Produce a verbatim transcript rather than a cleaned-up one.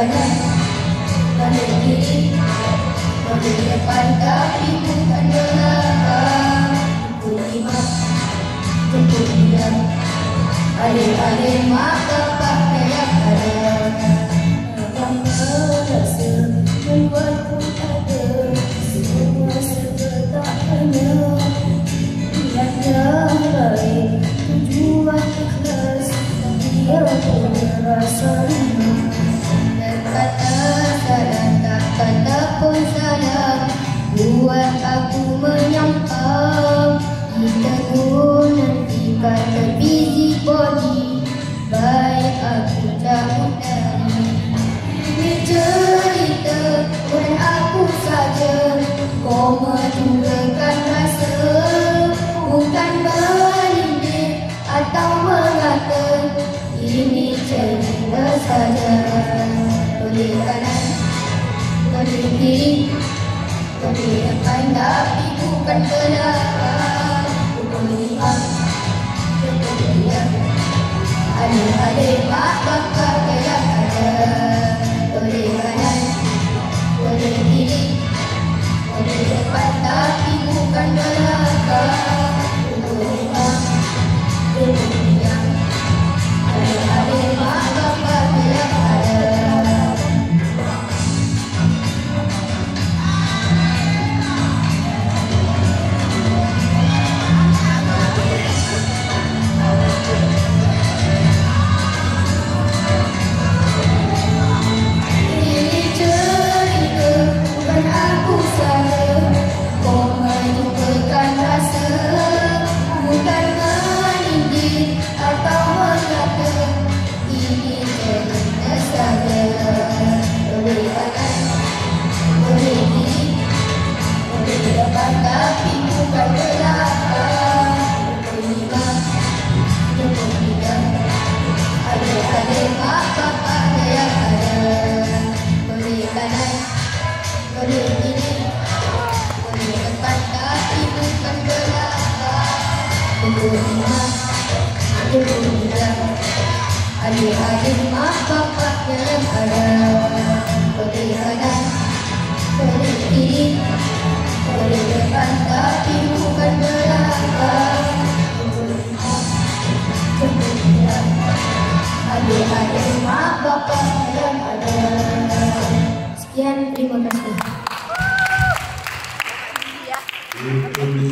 kanan, balik kiri, balik depan tapi bukan belakang. Pukul lima, jemput diam. Adik-adik mak bapak kayak ada. Abang merasa membuatku ada. Semua serba tak hanya niat yang baik, tujuan ikhlas, dia punya rasa rindu. Dan kata salah tak kata pun salah, buat aku menyampah. Kita pun nanti kata busy body, baik aku cabut dari. Ini cerita bukan aku saja, kau menjurakan rasa, bukan melindir atau mengata. Ini cerita saja. Boleh kanan, boleh kiri, boleh depan tapi bukan belakang. Pukul lima, jemput diam. Adik-adik mak bapak kayak ada. Boleh kanan, boleh kiri, boleh depan tapi bukan belakang. Pukul lima, jemput diam. Adik-adik mak bapak kayak ada. Tapi bukan belakang. Pukul lima, jemput diam. Adik-adik mak bapak kayak ada. Boleh kanan, boleh kiri, boleh depan tapi bukan belakang. Pukul lima, jemput diam. Adik-adik mak bapak kayak ada. Boleh kanan, boleh kiri, boleh depan tapi bukan belakang. Jemput diam. Adik-adik mak bapak yang ada. Sekian, terima kasih.